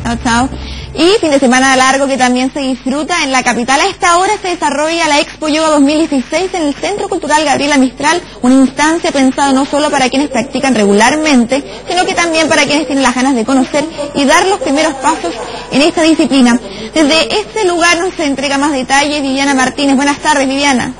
Chao, chao. Y fin de semana largo que también se disfruta en la capital. A esta hora se desarrolla la Expo Yoga 2016 en el Centro Cultural Gabriela Mistral, una instancia pensada no solo para quienes practican regularmente, sino que también para quienes tienen las ganas de conocer y dar los primeros pasos en esta disciplina. Desde este lugar nos entrega más detalles Viviana Martínez. Buenas tardes, Viviana.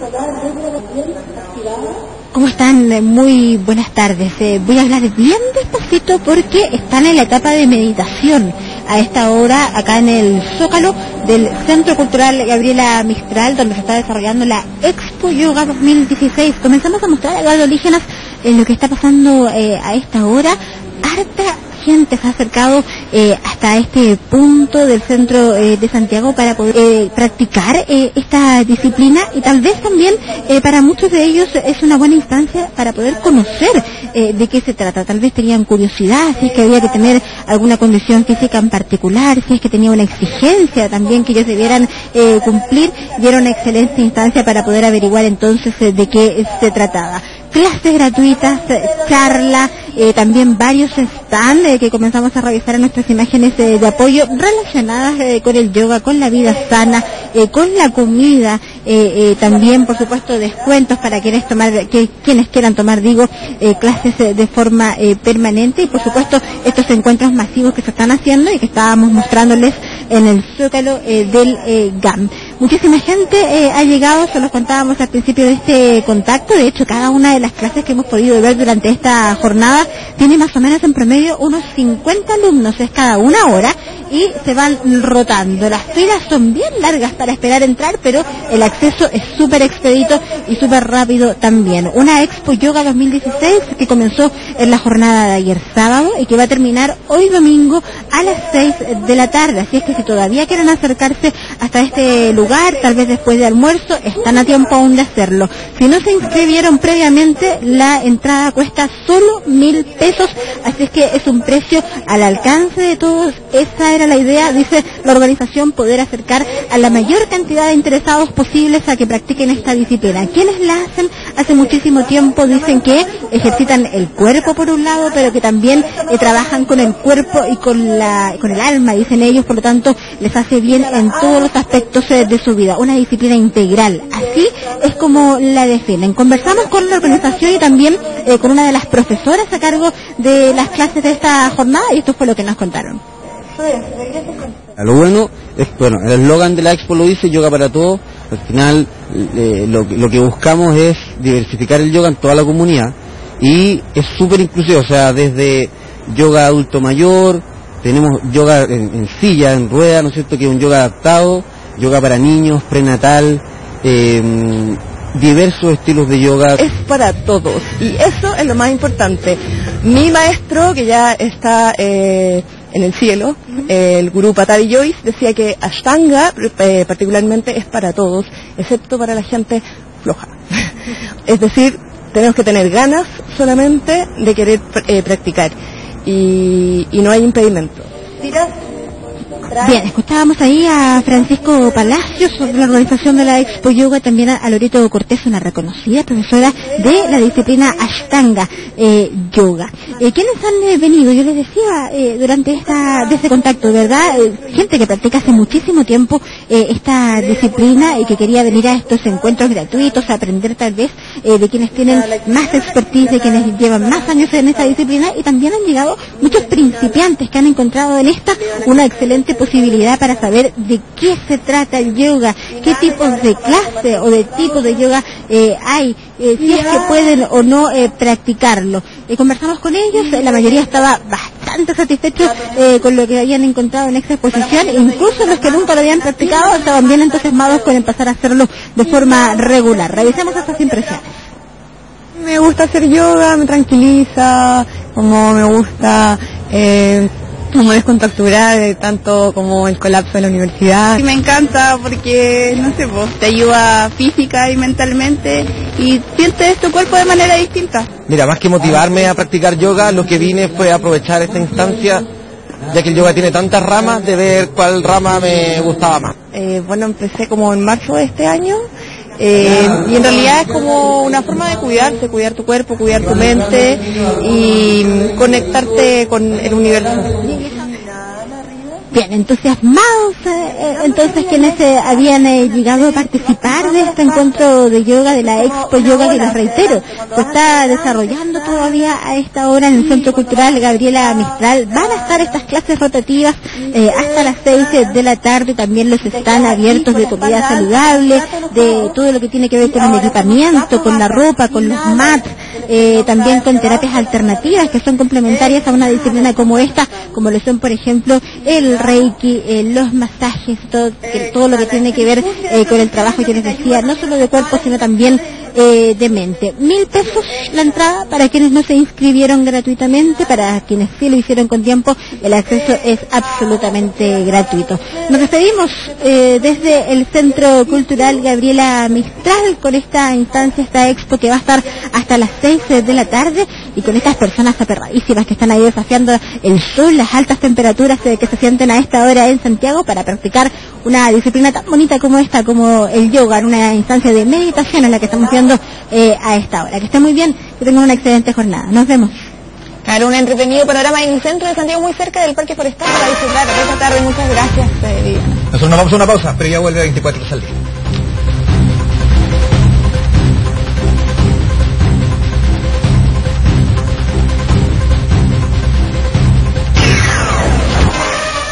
¿Cómo están? Muy buenas tardes. Voy a hablar bien despacito porque están en la etapa de meditación. A esta hora, acá en el Zócalo del Centro Cultural Gabriela Mistral, donde se está desarrollando la Expo Yoga 2016. Comenzamos a mostrar a los indígenas en lo que está pasando a esta hora. Harta gente se ha acercado hasta este punto del centro de Santiago para poder practicar esta disciplina, y tal vez también para muchos de ellos es una buena instancia para poder conocer de qué se trata. Tal vez tenían curiosidad, si es que había que tener alguna condición física en particular, si es que tenía una exigencia también que ellos debieran cumplir, y era una excelente instancia para poder averiguar entonces de qué se trataba. Clases gratuitas, charla, también varios stands que comenzamos a revisar en nuestras imágenes de apoyo relacionadas con el yoga, con la vida sana, con la comida, también por supuesto descuentos para quienes quieran tomar clases de forma permanente, y por supuesto estos encuentros masivos que se están haciendo y que estábamos mostrándoles en el Zócalo del GAM. Muchísima gente ha llegado, se los contábamos al principio de este contacto. De hecho, cada una de las clases que hemos podido ver durante esta jornada tiene más o menos en promedio unos 50 alumnos, es cada una hora, y se van rotando. Las filas son bien largas para esperar entrar, pero el acceso es súper expedito y súper rápido también. Una Expo Yoga 2016 que comenzó en la jornada de ayer sábado y que va a terminar hoy domingo a las 6 de la tarde. Así es que si todavía quieren acercarse hasta este lugar, tal vez después de almuerzo, están a tiempo aún de hacerlo. Si no se inscribieron previamente, la entrada cuesta solo 1.000 pesos, así es que es un precio al alcance de todos. Esa era la idea, dice la organización, poder acercar a la mayor cantidad de interesados posibles a que practiquen esta disciplina. Quienes la hacen hace muchísimo tiempo dicen que ejercitan el cuerpo por un lado, pero que también trabajan con el cuerpo y con el alma, dicen ellos, por lo tanto les hace bien en todos los aspectos de su vida, una disciplina integral, así es como la definen. Conversamos con la organización y también con una de las profesoras a cargo de las clases de esta jornada, y esto fue lo que nos contaron. Lo bueno es, el eslogan de la Expo lo dice, yoga para todos. Al final lo que buscamos es diversificar el yoga en toda la comunidad, y es súper inclusivo, o sea, desde yoga adulto mayor, tenemos yoga en silla, en rueda, ¿no es cierto?, que es un yoga adaptado, yoga para niños, prenatal, diversos estilos de yoga. Es para todos, y eso es lo más importante. Mi maestro, que ya está en el cielo, el gurú Pattabhi Jois, decía que Ashtanga particularmente es para todos, excepto para la gente floja. Es decir, tenemos que tener ganas solamente de querer practicar, y no hay impedimento. Bien, escuchábamos ahí a Francisco Palacios de la organización de la Expo Yoga, también a Loreto Cortés, una reconocida profesora de la disciplina Ashtanga Yoga. ¿Quiénes han venido? Yo les decía durante este contacto, ¿verdad? Gente que practica hace muchísimo tiempo esta disciplina y que quería venir a estos encuentros gratuitos a aprender tal vez de quienes tienen más expertise, de quienes llevan más años en esta disciplina, y también han llegado muchos principiantes que han encontrado en esta una excelente posibilidad para saber de qué se trata el yoga, qué tipos de clase o de tipos de yoga hay, si es que pueden o no practicarlo. Conversamos con ellos, la mayoría estaba bastante satisfechos con lo que habían encontrado en esta exposición, incluso los que nunca lo habían practicado estaban bien entusiasmados con empezar a hacerlo de forma regular. Revisemos estas impresiones. Me gusta hacer yoga, me tranquiliza, como me gusta como descontracturar tanto como el colapso de la universidad. Sí, me encanta porque, no sé, te ayuda física y mentalmente y sientes tu cuerpo de manera distinta. Mira, más que motivarme a practicar yoga, lo que vine fue aprovechar esta instancia, ya que el yoga tiene tantas ramas, de ver cuál rama me gustaba más. Empecé como en marzo de este año. Y en realidad es como una forma de cuidarse, cuidar tu cuerpo, cuidar tu mente y conectarte con el universo. Bien, entusiasmados entonces quienes habían llegado a participar de este encuentro de yoga, de la Expo Yoga, que les reitero, se está desarrollando todavía a esta hora en el Centro Cultural Gabriela Mistral. Van a estar estas clases rotativas hasta las 6 de la tarde, también los están abiertos de comida saludable, de todo lo que tiene que ver con el equipamiento, con la ropa, con los mats, también con terapias alternativas que son complementarias a una disciplina como esta, como lo son por ejemplo el Reiki, los masajes, todo lo que tiene que ver con el trabajo que les decía, no solo de cuerpo sino también de mente. 1.000 pesos la entrada para quienes no se inscribieron gratuitamente, para quienes sí lo hicieron con tiempo, el acceso es absolutamente gratuito. Nos despedimos desde el Centro Cultural Gabriela Mistral con esta instancia, esta expo que va a estar hasta las 6 de la tarde y con estas personas aperradísimas que están ahí desafiando el sol, las altas temperaturas que se sienten a esta hora en Santiago para practicar una disciplina tan bonita como esta, como el yoga, en una instancia de meditación en la que estamos viendo a esta hora. Que estén muy bien, que tengan una excelente jornada. Nos vemos. Claro, un entretenido panorama en el centro de Santiago, muy cerca del Parque Forestal, para disfrutar esta tarde. Muchas gracias, Viviana. Nosotros nos vamos a una pausa, pero ya vuelve 24 al día.